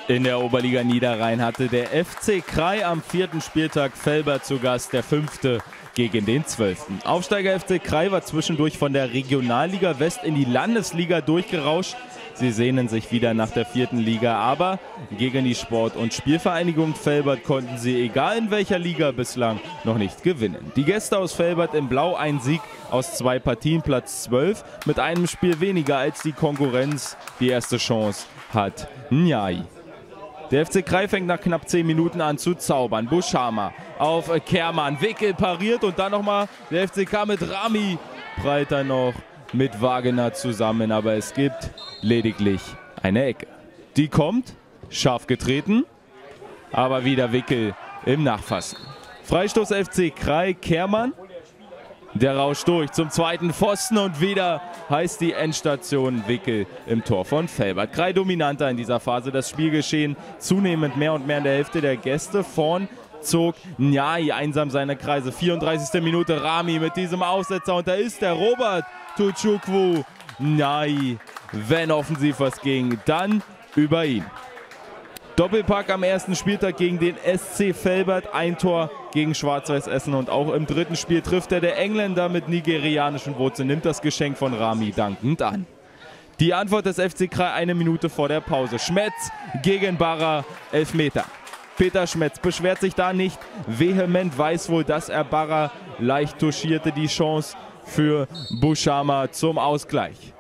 In der Oberliga Niederrhein hatte der FC Krai am 4. Spieltag Velbert zu Gast, der 5. gegen den 12. Aufsteiger FC Krai war zwischendurch von der Regionalliga West in die Landesliga durchgerauscht. Sie sehnen sich wieder nach der 4. Liga, aber gegen die Sport- und Spielvereinigung Velbert konnten sie, egal in welcher Liga bislang, noch nicht gewinnen. Die Gäste aus Velbert in Blau, ein Sieg aus 2 Partien, Platz 12, mit einem Spiel weniger als die Konkurrenz. Die erste Chance hat Njai. Der FC Krai fängt nach knapp 10 Minuten an zu zaubern. Buschama auf Kermann, Wickel pariert und dann nochmal der FCK mit Rami. Breiter noch mit Wagener zusammen, aber es gibt lediglich eine Ecke. Die kommt, scharf getreten, aber wieder Wickel im Nachfassen. Freistoß FC Krai, Kermann. Der rauscht durch zum zweiten Pfosten und wieder heißt die Endstation Wickel im Tor von Velbert. Krai dominanter in dieser Phase. Das Spielgeschehen zunehmend mehr und mehr in der Hälfte der Gäste. Vorn zog Njai einsam seine Kreise. 34. Minute Rami mit diesem Aussetzer und da ist der Robert Tuchukwu. Njai, wenn offensiv was ging, dann über ihn. Doppelpack am ersten Spieltag gegen den SC Velbert, ein Tor gegen Schwarz-Weiß Essen und auch im dritten Spiel trifft er, der Engländer mit nigerianischen Wurzeln, nimmt das Geschenk von Rami dankend an. Die Antwort des FC Krai 1 Minute vor der Pause. Schmetz gegen Barra, Elfmeter. Peter Schmetz beschwert sich da nicht vehement, weiß wohl, dass er Barra leicht touchierte, die Chance für Buschama zum Ausgleich.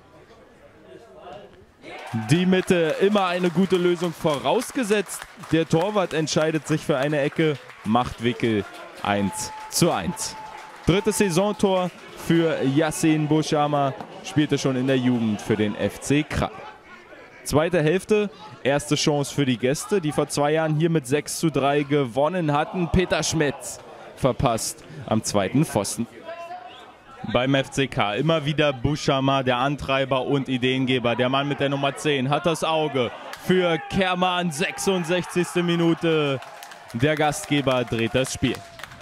Die Mitte, immer eine gute Lösung vorausgesetzt. Der Torwart entscheidet sich für eine Ecke, macht Wickel 1:1. Drittes Saisontor für Yassin Buschama, spielte schon in der Jugend für den FC Krai. Zweite Hälfte, erste Chance für die Gäste, die vor 2 Jahren hier mit 6:3 gewonnen hatten. Peter Schmetz verpasst am zweiten Pfosten. Beim FCK immer wieder Buschama, der Antreiber und Ideengeber. Der Mann mit der Nummer 10 hat das Auge für Kermann, 66. Minute. Der Gastgeber dreht das Spiel.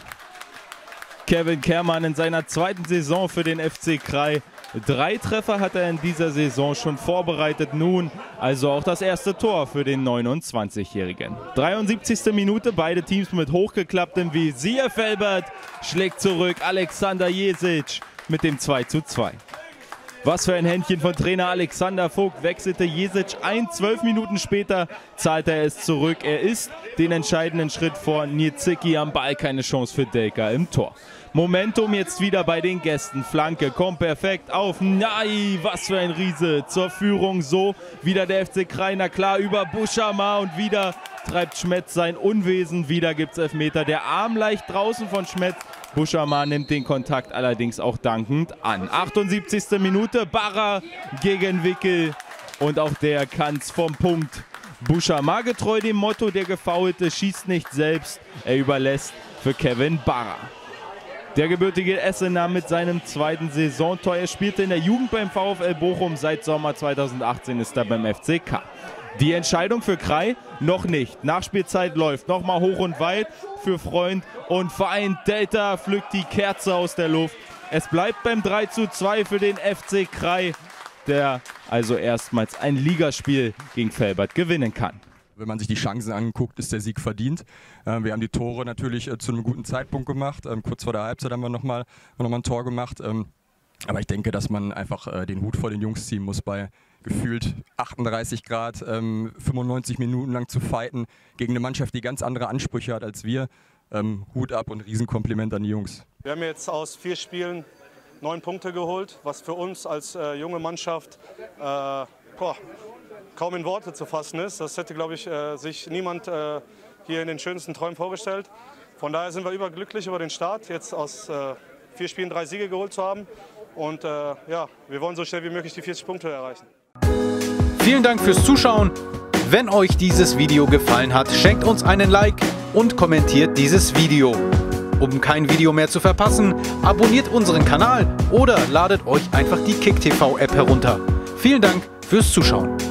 Kevin Kermann in seiner 2. Saison für den FC Krai. 3 Treffer hat er in dieser Saison schon vorbereitet. Nun also auch das erste Tor für den 29-Jährigen. 73. Minute, beide Teams mit hochgeklapptem Visier. Velbert schlägt zurück. Alexander Jesic mit dem 2:2. Was für ein Händchen von Trainer Alexander Vogt, wechselte Jesic ein. 12 Minuten später zahlt er es zurück. Er ist den entscheidenden Schritt vor Niedzicki am Ball. Keine Chance für Delka im Tor. Momentum jetzt wieder bei den Gästen. Flanke kommt perfekt auf Njai. Was für ein Riese zur Führung. So wieder der FC Krai. Na klar, über Buschama und wieder treibt Schmetz sein Unwesen. Wieder gibt es Elfmeter. Der Arm leicht draußen von Schmetz. Buschama nimmt den Kontakt allerdings auch dankend an. 78. Minute, Barra gegen Wickel und auch der kann's vom Punkt. Buschama getreu dem Motto, der Gefaulte schießt nicht selbst, er überlässt für Kevin Barra. Der gebürtige Essener mit seinem 2. Saisontor, er spielte in der Jugend beim VfL Bochum, seit Sommer 2018 ist er beim FCK. Die Entscheidung für Krai noch nicht. Nachspielzeit läuft nochmal hoch und weit für Freund und Feind. Delta pflückt die Kerze aus der Luft. Es bleibt beim 3:2 für den FC Krai, der also erstmals ein Ligaspiel gegen Velbert gewinnen kann. Wenn man sich die Chancen anguckt, ist der Sieg verdient. Wir haben die Tore natürlich zu einem guten Zeitpunkt gemacht. Kurz vor der Halbzeit haben wir nochmal ein Tor gemacht. Aber ich denke, dass man einfach den Hut vor den Jungs ziehen muss, bei gefühlt 38 Grad, 95 Minuten lang zu fighten gegen eine Mannschaft, die ganz andere Ansprüche hat als wir. Hut ab und Riesenkompliment an die Jungs. Wir haben jetzt aus 4 Spielen 9 Punkte geholt, was für uns als junge Mannschaft kaum in Worte zu fassen ist. Das hätte, glaube ich, sich niemand hier in den schönsten Träumen vorgestellt. Von daher sind wir überglücklich über den Start, jetzt aus 4 Spielen 3 Siege geholt zu haben. Und ja, wir wollen so schnell wie möglich die 40 Punkte erreichen. Vielen Dank fürs Zuschauen. Wenn euch dieses Video gefallen hat, schenkt uns einen Like und kommentiert dieses Video. Um kein Video mehr zu verpassen, abonniert unseren Kanal oder ladet euch einfach die KickTV App herunter. Vielen Dank fürs Zuschauen.